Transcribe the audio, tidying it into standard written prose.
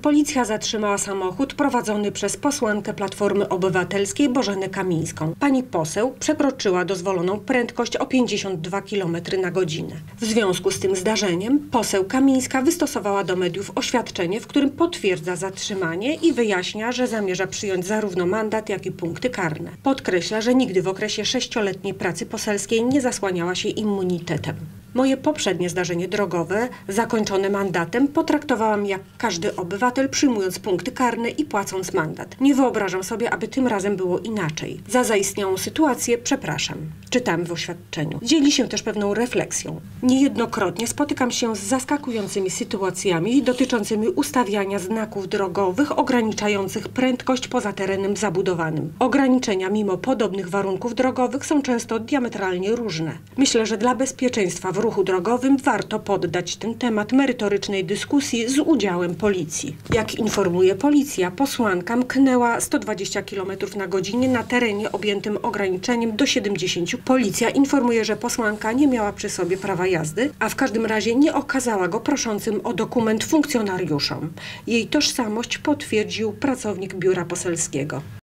Policja zatrzymała samochód prowadzony przez posłankę Platformy Obywatelskiej Bożenę Kamińską. Pani poseł przekroczyła dozwoloną prędkość o 52 km na godzinę. W związku z tym zdarzeniem poseł Kamińska wystosowała do mediów oświadczenie, w którym potwierdza zatrzymanie i wyjaśnia, że zamierza przyjąć zarówno mandat, jak i punkty karne. Podkreśla, że nigdy w okresie 6-letniej pracy poselskiej nie zasłaniała się immunitetem. Moje poprzednie zdarzenie drogowe, zakończone mandatem, potraktowałam jak każdy obywatel, przyjmując punkty karne i płacąc mandat. Nie wyobrażam sobie, aby tym razem było inaczej. Za zaistniałą sytuację przepraszam. Czytam w oświadczeniu. Dzieli się też pewną refleksją. Niejednokrotnie spotykam się z zaskakującymi sytuacjami dotyczącymi ustawiania znaków drogowych ograniczających prędkość poza terenem zabudowanym. Ograniczenia mimo podobnych warunków drogowych są często diametralnie różne. Myślę, że dla bezpieczeństwa w ruchu drogowym warto poddać ten temat merytorycznej dyskusji z udziałem policji. Jak informuje policja, posłanka mknęła 120 km na godzinę na terenie objętym ograniczeniem do 70. Policja informuje, że posłanka nie miała przy sobie prawa jazdy, a w każdym razie nie okazała go proszącym o dokument funkcjonariuszom. Jej tożsamość potwierdził pracownik biura poselskiego.